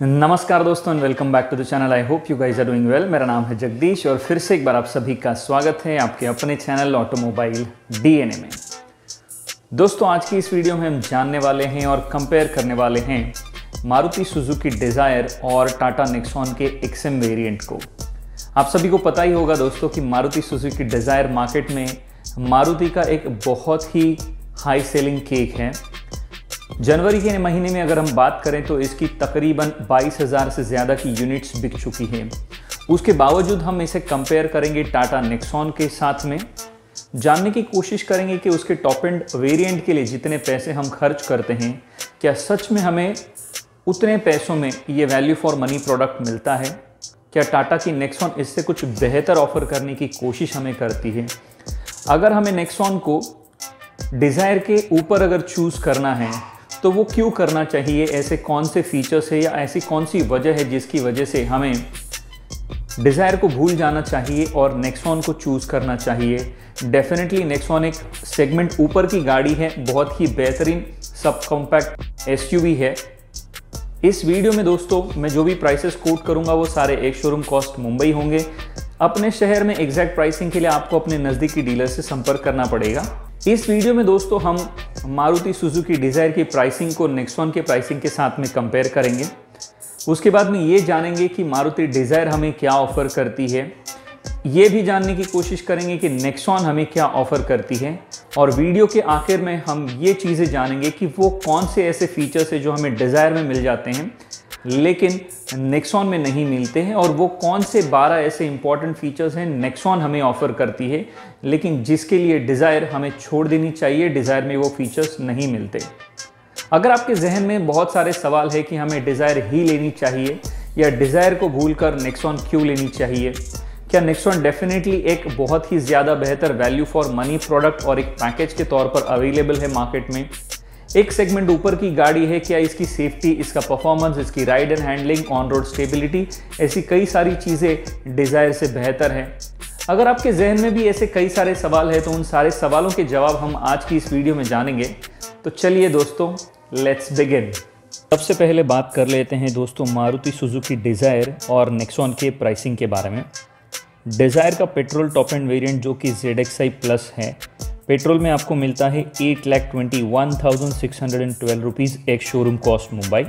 नमस्कार दोस्तों and welcome back to the channel. I hope you guys are doing well. मेरा नाम है जगदीश और फिर से एक बार आप सभी का स्वागत है आपके अपने चैनल ऑटोमोबाइल डीएनए में। दोस्तों आज की इस वीडियो में हम जानने वाले हैं और कंपेयर करने वाले हैं मारुति सुजुकी डिज़ायर और टाटा नेक्सॉन के एक्सएम वेरिएंट को। आप सभी को पता ही होगा दोस्तों कि मारुति सुजुकी डिज़ायर मार्केट में मारुति का एक बहुत ही हाई सेलिंग केक है। जनवरी के महीने में अगर हम बात करें तो इसकी तकरीबन 22,000 से ज़्यादा की यूनिट्स बिक चुकी हैं। उसके बावजूद हम इसे कंपेयर करेंगे टाटा नेक्सॉन के साथ में, जानने की कोशिश करेंगे कि उसके टॉप एंड वेरिएंट के लिए जितने पैसे हम खर्च करते हैं क्या सच में हमें उतने पैसों में ये वैल्यू फॉर मनी प्रोडक्ट मिलता है। क्या टाटा की नेक्सॉन इससे कुछ बेहतर ऑफर करने की कोशिश हमें करती है। अगर हमें नेक्सॉन को डिज़ायर के ऊपर अगर चूज़ करना है तो वो क्यों करना चाहिए, ऐसे कौन से फीचर्स है या ऐसी कौन सी वजह है जिसकी वजह से हमें डिज़ायर को भूल जाना चाहिए और नेक्सॉन को चूज़ करना चाहिए। डेफिनेटली नेक्सॉन एक सेगमेंट ऊपर की गाड़ी है, बहुत ही बेहतरीन सब कॉम्पैक्ट एसयूवी है। इस वीडियो में दोस्तों मैं जो भी प्राइसेस कोट करूंगा वो सारे एक शोरूम कॉस्ट मुंबई होंगे। अपने शहर में एग्जैक्ट प्राइसिंग के लिए आपको अपने नज़दीकी डीलर से संपर्क करना पड़ेगा। इस वीडियो में दोस्तों हम मारुति सुजुकी डिज़ायर की प्राइसिंग को नेक्सॉन के प्राइसिंग के साथ में कंपेयर करेंगे। उसके बाद में ये जानेंगे कि मारुति डिज़ायर हमें क्या ऑफ़र करती है, ये भी जानने की कोशिश करेंगे कि नेक्सॉन हमें क्या ऑफ़र करती है। और वीडियो के आखिर में हम ये चीज़ें जानेंगे कि वो कौन से ऐसे फीचर्स हैं जो हमें डिज़ायर में मिल जाते हैं लेकिन नेक्सॉन में नहीं मिलते हैं, और वो कौन से 12 ऐसे इंपॉर्टेंट फीचर्स हैं नेक्सॉन हमें ऑफ़र करती है लेकिन जिसके लिए डिज़ायर हमें छोड़ देनी चाहिए, डिज़ायर में वो फीचर्स नहीं मिलते। अगर आपके जहन में बहुत सारे सवाल है कि हमें डिज़ायर ही लेनी चाहिए या डिज़ायर को भूलकर नेक्सॉन क्यों लेनी चाहिए, क्या नेक्सॉन डेफिनेटली एक बहुत ही ज़्यादा बेहतर वैल्यू फॉर मनी प्रोडक्ट और एक पैकेज के तौर पर अवेलेबल है मार्केट में, एक सेगमेंट ऊपर की गाड़ी है, क्या इसकी सेफ्टी, इसका परफॉर्मेंस, इसकी ride and handling, on road stability, ऐसी कई सारी चीज़ें डिज़ायर से बेहतर है। अगर आपके जहन में भी ऐसे कई सारे सवाल हैं तो उन सारे सवालों के जवाब हम आज की इस वीडियो में जानेंगे। तो चलिए दोस्तों लेट्स बिगिन। सबसे पहले बात कर लेते हैं दोस्तों मारुति सुजुकी डिज़ायर और नेक्सॉन के प्राइसिंग के बारे में। डिज़ायर का पेट्रोल टॉप एंड वेरिएंट जो कि ZXi प्लस है, पेट्रोल में आपको मिलता है 8,21,612 रुपीज़ एक शोरूम कॉस्ट मुंबई।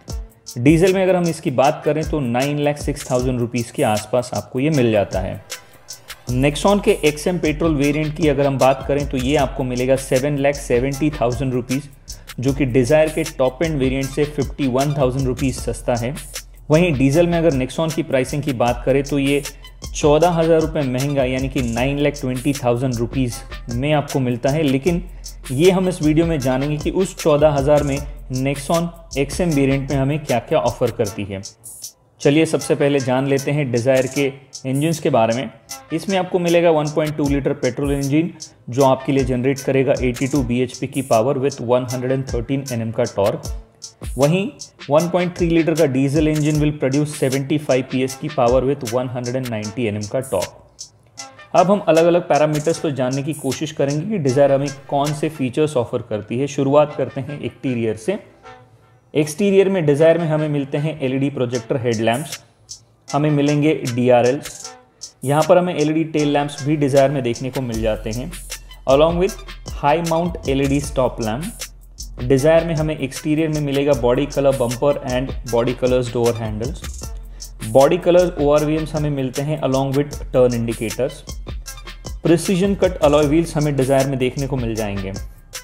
डीजल में अगर हम इसकी बात करें तो 9,06,000 रुपीज़ के आसपास आपको ये मिल जाता है। नेक्सॉन के एक्सएम पेट्रोल वेरिएंट की अगर हम बात करें तो ये आपको मिलेगा 7,70,000 रुपीज़, जो कि डिज़ायर के टॉप एंड वेरिएंट से 51,000 रुपीज़ सस्ता है। वहीं डीजल में अगर नेक्सॉन की प्राइसिंग की बात करें तो ये 14,000 रुपये महंगा यानी कि 9,20,000 रुपीज़ में आपको मिलता है। लेकिन ये हम इस वीडियो में जानेंगे कि उस 14,000 में नेक्सॉन एक्सएम वेरिएंट में हमें क्या क्या ऑफ़र करती है। चलिए सबसे पहले जान लेते हैं डिज़ायर के इंजन्स के बारे में। इसमें आपको मिलेगा 1.2 लीटर पेट्रोल इंजन जो आपके लिए जनरेट करेगा 82 bhp की पावर विथ 113 Nm का टॉर्क। वहीं 1.3 लीटर का diesel engine will produce 75 PS की पावर विथ 190 Nm का टॉर्क। अब हम अलग अलग पैरामीटर्स पर जानने की कोशिश करेंगे कि डिज़ायर हमें कौन से फीचर्स ऑफर करती है। शुरुआत करते हैं एक्सटीरियर से। एक्सटीरियर में डिज़ायर में हमें मिलते हैं LED प्रोजेक्टर हेडलैम्प्स, हमें मिलेंगे DRLs, यहाँ पर हमें LED टेल लैम्प्स भी डिज़ायर में देखने को मिल जाते हैं, along with high mount LED stop lamp. Dzire में हमें एक्सटीरियर में मिलेगा body colour bumper and body colours door handles. Body colours ORVMs हमें मिलते हैं along with turn indicators. Precision cut alloy wheels हमें डिज़ायर में देखने को मिल जाएंगे।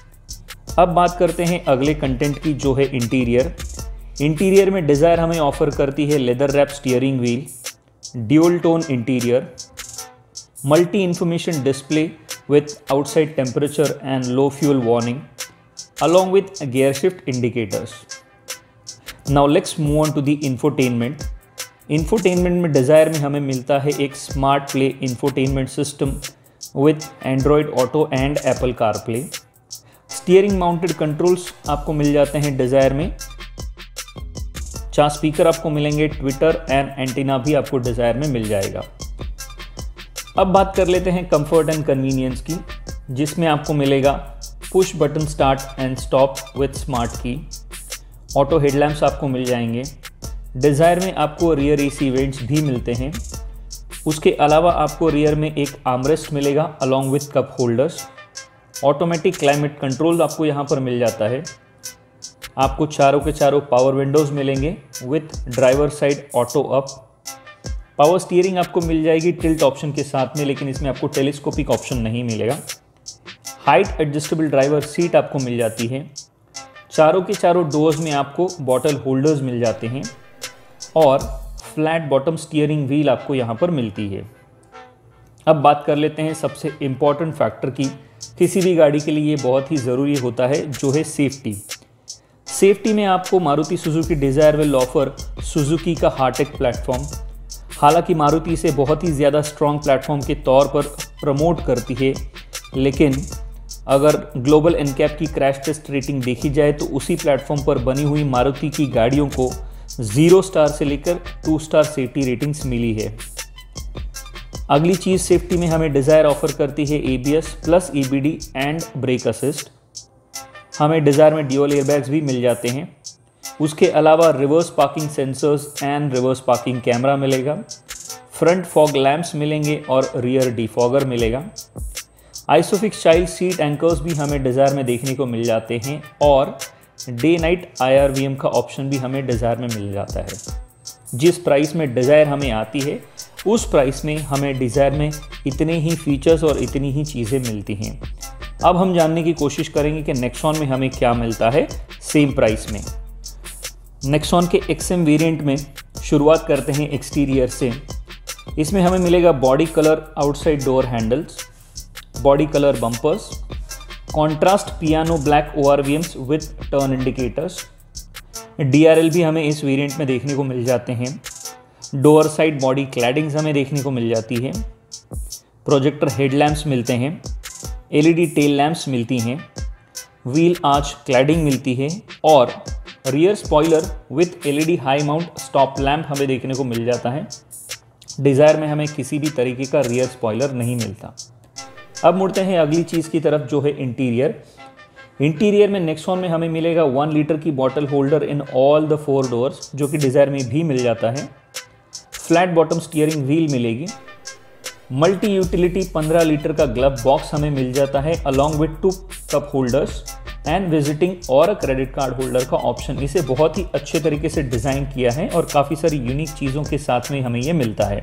अब बात करते हैं अगले कंटेंट की जो है इंटीरियर। इंटीरियर में डिज़ायर हमें ऑफर करती है leather wrap steering wheel, dual tone interior, multi information display with outside temperature and low fuel warning along with gear shift indicators. Now let's move on to the infotainment. Infotainment में Dzire में हमें मिलता है एक smart play infotainment system with Android auto and Apple CarPlay. Steering mounted controls आपको मिल जाते हैं डिज़ायर में। 4 स्पीकर आपको मिलेंगे, ट्विटर एंड एंटीना भी आपको डिज़ायर में मिल जाएगा। अब बात कर लेते हैं कंफर्ट एंड कन्वीनियंस की, जिसमें आपको मिलेगा push button start and stop with smart key, auto headlamps आपको मिल जाएंगे, डिज़ायर में आपको रियर एसी वेंट्स भी मिलते हैं। उसके अलावा आपको रियर में एक आर्मरेस्ट मिलेगा along with cup holders. Automatic climate control आपको यहाँ पर मिल जाता है। आपको चारों के चारों पावर विंडोज़ मिलेंगे with driver side auto up. Power steering आपको मिल जाएगी टिल्ट ऑप्शन के साथ में, लेकिन इसमें आपको टेलीस्कोपिक ऑप्शन नहीं मिलेगा। हाइट एडजस्टेबल ड्राइवर सीट आपको मिल जाती है। चारों के चारों डोर्स में आपको बॉटल होल्डर्स मिल जाते हैं और फ्लैट बॉटम स्टीयरिंग व्हील आपको यहाँ पर मिलती है। अब बात कर लेते हैं सबसे इम्पॉर्टेंट फैक्टर की, किसी भी गाड़ी के लिए ये बहुत ही ज़रूरी होता है, जो है सेफ्टी। सेफ्टी में आपको Maruti Suzuki Dzire will offer Suzuki का हार्टेक प्लेटफॉर्म। हालांकि मारुति इसे बहुत ही ज़्यादा स्ट्रॉन्ग प्लेटफॉर्म के तौर पर प्रमोट करती है, लेकिन अगर ग्लोबल एनकैप की क्रैश टेस्ट रेटिंग देखी जाए तो उसी प्लेटफॉर्म पर बनी हुई मारुति की गाड़ियों को 0 स्टार से लेकर 2 स्टार सेफ्टी रेटिंग्स मिली है। अगली चीज़ सेफ्टी में हमें डिज़ायर ऑफर करती है ABS plus EBD and brake assist. हमें डिज़ायर में ड्यूअल एयरबैग्स भी मिल जाते हैं। उसके अलावा reverse parking sensors and reverse parking camera मिलेगा। फ्रंट फॉग लैंप्स मिलेंगे और रियर डिफॉगर मिलेगा। आइसोफिक्स चाइल्ड सीट एंकर्स भी हमें डिज़ायर में देखने को मिल जाते हैं और डे नाइट IRVM का ऑप्शन भी हमें डिज़ायर में मिल जाता है। जिस प्राइस में डिज़ायर हमें आती है उस प्राइस में हमें डिज़ायर में इतने ही फीचर्स और इतनी ही चीज़ें मिलती हैं। अब हम जानने की कोशिश करेंगे कि नेक्सॉन में हमें क्या मिलता है सेम प्राइस में। नेक्सॉन के XM वेरिएंट में शुरुआत करते हैं एक्सटीरियर से। इसमें हमें मिलेगा body colour outside door handles, body colour bumpers, contrast piano black ORVMs with turn indicators. DRL भी हमें इस वेरिएंट में देखने को मिल जाते हैं। डोर साइड बॉडी क्लैडिंग्स हमें देखने को मिल जाती है। प्रोजेक्टर हेडलैम्प्स मिलते हैं, LED टेल लैंप्स मिलती हैं, व्हील आर्च क्लैडिंग मिलती है और rear spoiler with LED high mount stop lamp हमें देखने को मिल जाता है। डिज़ायर में हमें किसी भी तरीके का रियर स्पॉइलर नहीं मिलता। अब मुड़ते हैं अगली चीज़ की तरफ, जो है इंटीरियर। इंटीरियर में नेक्सॉन में हमें मिलेगा 1 लीटर की bottle holder in all the 4 doors, जो कि डिज़ायर में भी मिल जाता है। फ्लैट बॉटम स्टीयरिंग व्हील मिलेगी। मल्टी यूटिलिटी 15 लीटर का ग्लव बॉक्स हमें मिल जाता है along with 2 cup holders and visiting और फोल्डर कार्ड होल्डर का ऑप्शन। इसे बहुत ही अच्छे तरीके से डिज़ाइन किया है और काफ़ी सारी यूनिक चीज़ों के साथ में हमें ये मिलता है।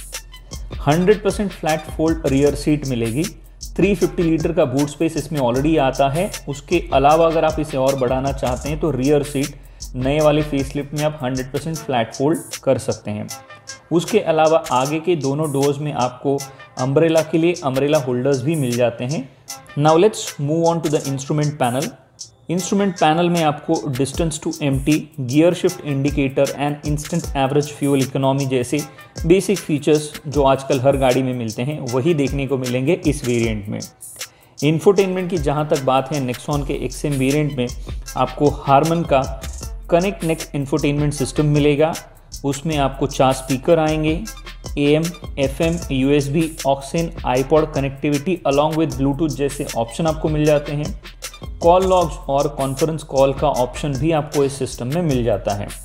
100% फ्लैट फोल्ड रियर सीट मिलेगी। 350 लीटर का बूट स्पेस इसमें ऑलरेडी आता है। उसके अलावा अगर आप इसे और बढ़ाना चाहते हैं तो रियर सीट नए वाले फेसलिफ्ट में आप 100% फ्लैट फोल्ड कर सकते हैं। उसके अलावा आगे के दोनों डोर्स में आपको अम्ब्रेला के लिए अम्ब्रेला होल्डर्स भी मिल जाते हैं। Now let's move on to the instrument panel. Instrument panel में आपको distance to empty, gear shift indicator and instant average fuel economy जैसे बेसिक फीचर्स जो आजकल हर गाड़ी में मिलते हैं वही देखने को मिलेंगे इस वेरिएंट में। इंफोटेनमेंट की जहां तक बात है, नेक्सॉन के XM वेरिएंट में आपको हारमन का कनेक्ट नेक्स्ट इंफोटेनमेंट सिस्टम मिलेगा। उसमें आपको 4 स्पीकर आएंगे, AM, FM, USB, aux in, iPod connectivity along with bluetooth जैसे ऑप्शन आपको मिल जाते हैं। कॉल लॉग्स और कॉन्फ्रेंस कॉल का ऑप्शन भी आपको इस सिस्टम में मिल जाता है।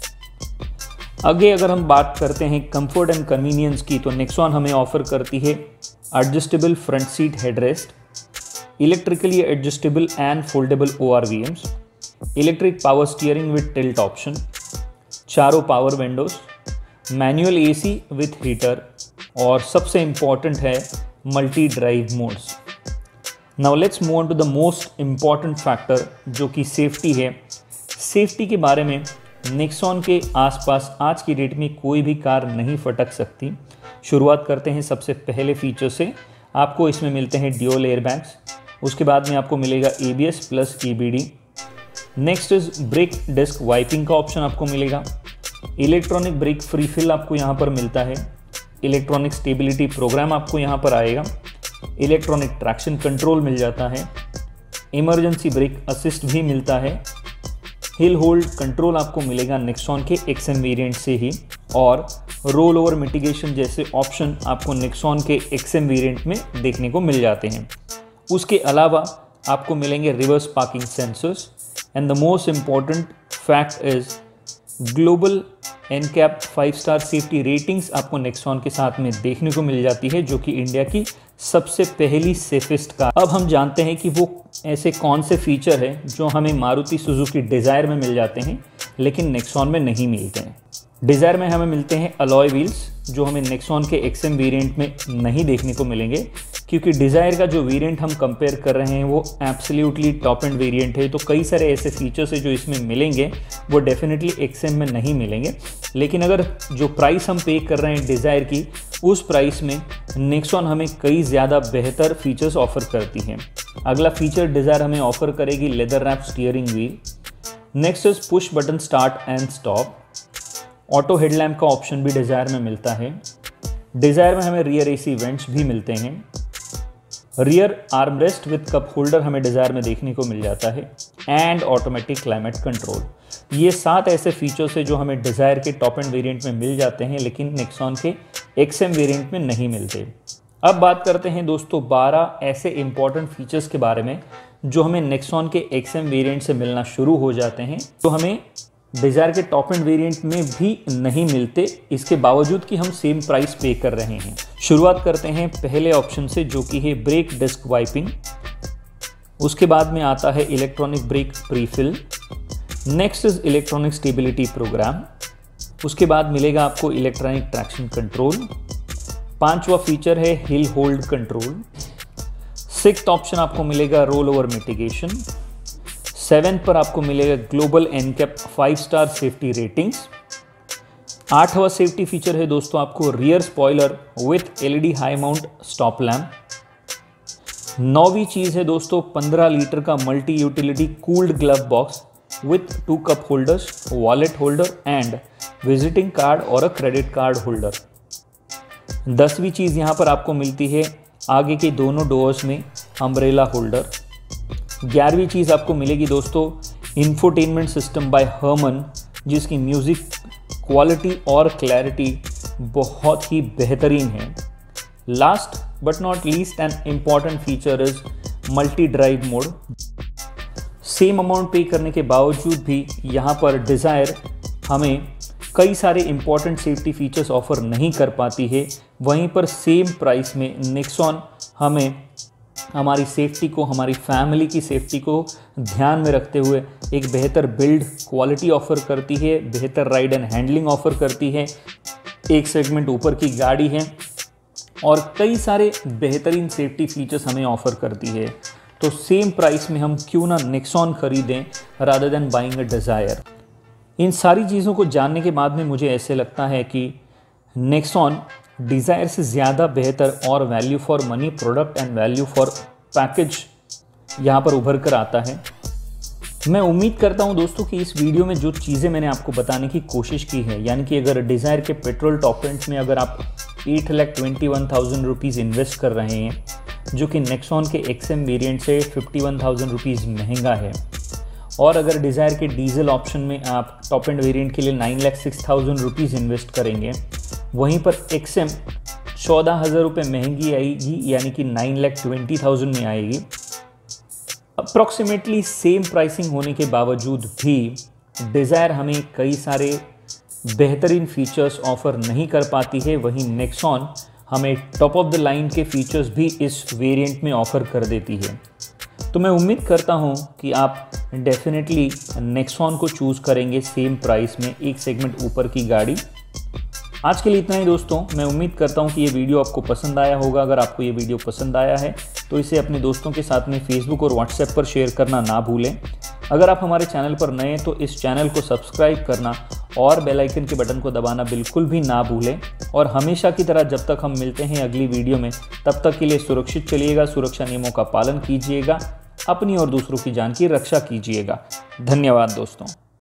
आगे अगर हम बात करते हैं कंफर्ट एंड कन्वीनियंस की, तो नेक्सॉन हमें ऑफर करती है adjustable front seat headrest, electrically adjustable and foldable ORVMs, electric power steering with tilt option, चारों power windows, manual AC with heater और सबसे इम्पॉर्टेंट है multi drive modes. Now let's move on to the most important factor, जो कि safety है। Safety के बारे में नेक्सॉन के आसपास आज की डेट में कोई भी कार नहीं फटक सकती। शुरुआत करते हैं सबसे पहले फीचर से। आपको इसमें मिलते हैं ड्यूअल एयरबैग्स। उसके बाद में आपको मिलेगा ABS plus EBD। Next is brake disc wiping का ऑप्शन आपको मिलेगा। इलेक्ट्रॉनिक ब्रेक फ्री फिल आपको यहाँ पर मिलता है। इलेक्ट्रॉनिक स्टेबिलिटी प्रोग्राम आपको यहाँ पर आएगा। इलेक्ट्रॉनिक ट्रैक्शन कंट्रोल मिल जाता है। इमरजेंसी ब्रेक असिस्ट भी मिलता है। हिल होल्ड कंट्रोल आपको मिलेगा नेक्सॉन के XM वेरिएंट से ही, और रोल ओवर मिटिगेशन जैसे ऑप्शन आपको नेक्सॉन के XM वेरिएंट में देखने को मिल जाते हैं। उसके अलावा आपको मिलेंगे reverse parking sensors and the most important fact is global NCAP 5 star safety ratings आपको नेक्सॉन के साथ में देखने को मिल जाती है, जो कि इंडिया की सबसे पहली सेफेस्ट कार। अब हम जानते हैं कि वो ऐसे कौन से फीचर है जो हमें मारुति सुजुकी डिज़ायर में मिल जाते हैं लेकिन नेक्सॉन में नहीं मिलते हैं। डिज़ायर में हमें मिलते हैं अलॉय व्हील्स, जो हमें नेक्सॉन के XM वेरिएंट में नहीं देखने को मिलेंगे, क्योंकि डिज़ायर का जो वेरिएंट हम कंपेयर कर रहे हैं वो एब्सोल्युटली टॉप एंड वेरिएंट है। तो कई सारे ऐसे फीचर्स है जो इसमें मिलेंगे वो डेफिनेटली XM में नहीं मिलेंगे। लेकिन अगर जो प्राइस हम पे कर रहे हैं डिज़ायर की, उस प्राइस में नेक्सॉन हमें कई ज़्यादा बेहतर फीचर्स ऑफर करती है। अगला फीचर डिज़ायर हमें ऑफर करेगी leather wrap steering wheel. Next is push button start and stop. Auto headlamp का ऑप्शन भी डिज़ायर में मिलता है। डिज़ायर में हमें रियर AC वेंट्स भी मिलते हैं। Rear armrest with cup holder हमें डिज़ायर में देखने को मिल जाता है एंड ऑटोमेटिक क्लाइमेट कंट्रोल। ये 7 ऐसे फीचर्स है जो हमें डिज़ायर के टॉप एंड वेरिएंट में मिल जाते हैं लेकिन नेक्सॉन के XM वेरिएंट में नहीं मिलते। अब बात करते हैं दोस्तों 12 ऐसे इंपॉर्टेंट फीचर्स के बारे में जो हमें नेक्सॉन के XM वेरिएंट से मिलना शुरू हो जाते हैं, तो हमें डिज़ायर के टॉप एंड वेरिएंट में भी नहीं मिलते, इसके बावजूद कि हम सेम प्राइस पे कर रहे हैं। शुरुआत करते हैं पहले ऑप्शन से, जो कि है ब्रेक डिस्क वाइपिंग। उसके बाद में आता है electronic brake prefill. Next is electronic stability program. उसके बाद मिलेगा आपको इलेक्ट्रॉनिक ट्रैक्शन कंट्रोल। 5वां फीचर है hill hold control. 6th option आपको मिलेगा रोल ओवर मिटिगेशन। 7th पर आपको मिलेगा global NCAP 5 star safety ratings. 8वां सेफ्टी फीचर है दोस्तों आपको rear spoiler with LED high mount stop lamp. 9वीं चीज़ है दोस्तों 15 लीटर का multi utility cooled glove box with 2 cup holders, wallet holder and visiting card और अ क्रेडिट कार्ड होल्डर। 10वीं चीज़ यहाँ पर आपको मिलती है आगे के दोनों डोर्स में अम्ब्रेला होल्डर। 11वीं चीज़ आपको मिलेगी दोस्तों इंफोटेनमेंट सिस्टम बाय हर्मन, जिसकी म्यूज़िक क्वालिटी और क्लैरिटी बहुत ही बेहतरीन है। Last but not least an important feature is multi drive mode. Same amount pay करने के बावजूद भी यहाँ पर डिज़ायर हमें कई सारे इंपॉर्टेंट सेफ्टी फीचर्स ऑफर नहीं कर पाती है। वहीं पर सेम प्राइस में नेक्सॉन हमें हमारी सेफ्टी को, हमारी फैमिली की सेफ्टी को ध्यान में रखते हुए एक बेहतर बिल्ड क्वालिटी ऑफर करती है, बेहतर राइड एंड हैंडलिंग ऑफर करती है, एक सेगमेंट ऊपर की गाड़ी है और कई सारे बेहतरीन सेफ्टी फीचर्स हमें ऑफर करती है। तो सेम प्राइस में हम क्यों ना नेक्सॉन खरीदें rather than buying a Dzire. इन सारी चीज़ों को जानने के बाद में मुझे ऐसे लगता है कि नेक्सॉन डिज़ायर से ज़्यादा बेहतर और value for money product and value for package यहाँ पर उभर कर आता है। मैं उम्मीद करता हूँ दोस्तों कि इस वीडियो में जो चीज़ें मैंने आपको बताने की कोशिश की है, यानी कि अगर डिज़ायर के पेट्रोल टॉप एंड में अगर आप 8,21,000 रुपीज़ इन्वेस्ट कर रहे हैं, जो कि नेक्सॉन के XM वेरिएंट से 51,000 रुपीज़ महंगा है, और अगर डिज़ायर के डीजल ऑप्शन में आप टॉप एंड वेरिएंट के लिए 9,06,000 रुपीज़ इन्वेस्ट करेंगे, वहीं पर XM 14,000 रुपये महंगी आएगी, यानी कि 9,20,000 में आएगी। अप्रॉक्सीमेटली सेम प्राइसिंग होने के बावजूद भी डिज़ायर हमें कई सारे बेहतरीन फीचर्स ऑफर नहीं कर पाती है। वहीं नेक्सॉन हमें टॉप ऑफ द लाइन के फीचर्स भी इस वेरिएंट में ऑफर कर देती है। तो मैं उम्मीद करता हूं कि आप डेफिनेटली नेक्सॉन को चूज़ करेंगे सेम प्राइस में, एक सेगमेंट ऊपर की गाड़ी। आज के लिए इतना ही दोस्तों। मैं उम्मीद करता हूं कि ये वीडियो आपको पसंद आया होगा। अगर आपको ये वीडियो पसंद आया है तो इसे अपने दोस्तों के साथ में फेसबुक और व्हाट्सएप पर शेयर करना ना भूलें। अगर आप हमारे चैनल पर नए हैं तो इस चैनल को सब्सक्राइब करना और बेल आइकन के बटन को दबाना बिल्कुल भी ना भूलें। और हमेशा की तरह जब तक हम मिलते हैं अगली वीडियो में, तब तक के लिए सुरक्षित चलिएगा, सुरक्षा नियमों का पालन कीजिएगा, अपनी और दूसरों की जान की रक्षा कीजिएगा। धन्यवाद दोस्तों।